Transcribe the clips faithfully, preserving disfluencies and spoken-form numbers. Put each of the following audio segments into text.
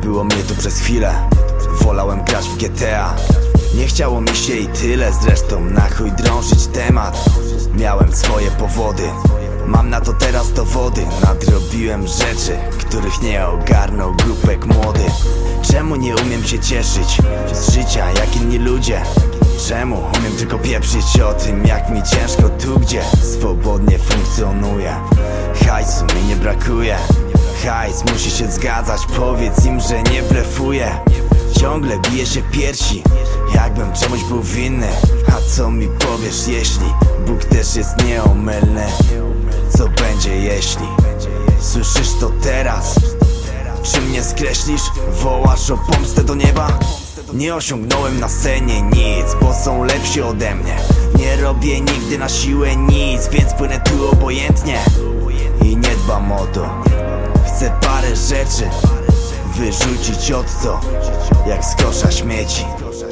było mnie tu przez chwilę. Wolałem grać w G T A. Nie chciało mi się i tyle. Zresztą na chuj drążyć temat. Miałem swoje powody, mam na to teraz dowody. Nadrobiłem rzeczy, których nie ogarnął grupek młody. Czemu nie umiem się cieszyć z życia jak inni ludzie? Czemu umiem tylko pieprzyć o tym, jak mi ciężko tu, gdzie swobodnie funkcjonuję? Hajsu mi nie brakuje. Hajs musi się zgadzać, powiedz im, że nie blefuję. Ciągle biję się w piersi, jakbym czemuś był winny. A co mi powiesz, jeśli Bóg też jest nieomylny? Co będzie jeśli słyszysz to teraz? Czy mnie skreślisz? Wołasz o pomstę do nieba? Nie osiągnąłem na scenie nic, bo są lepsi ode mnie. Nie robię nigdy na siłę nic, więc płynę tu obojętnie i nie dbam o to. Chcę parę rzeczy wyrzucić od co, jak z kosza śmieci.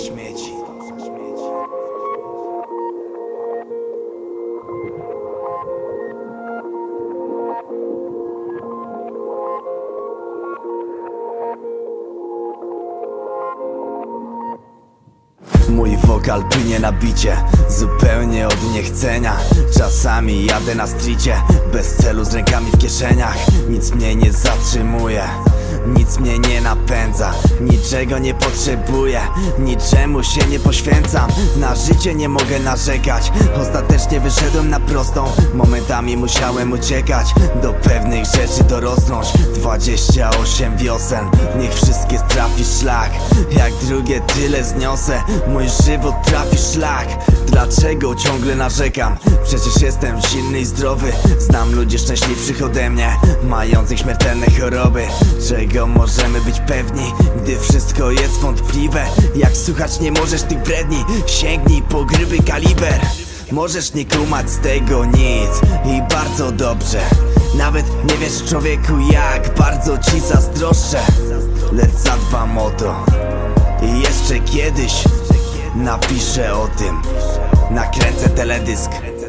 Mój wokal płynie na bicie, zupełnie od niechcenia. Czasami jadę na stricie, bez celu z rękami w kieszeniach. Nic mnie nie zatrzymuje, nic mnie nie napędza. Niczego nie potrzebuję, niczemu się nie poświęcam. Na życie nie mogę narzekać, ostatecznie wyszedłem na prostą. Momentami musiałem uciekać, do pewnych rzeczy dorosnąć. Dwadzieścia osiem wiosen, niech wszystkie trafi szlak. Jak drugie tyle zniosę, mój żywot trafi szlak. Dlaczego ciągle narzekam? Przecież jestem silny i zdrowy. Znam ludzi szczęśliwszych ode mnie, mających śmiertelne choroby. Czego możemy być pewni, gdy wszystko jest wątpliwe? Jak słuchać nie możesz tych bredni, sięgnij po gruby kaliber. Możesz nie kumać z tego nic i bardzo dobrze. Nawet nie wiesz, człowieku, jak bardzo ci zazdroszczę. Lecz zadbam o to i jeszcze kiedyś napiszę o tym, nakręcę teledysk.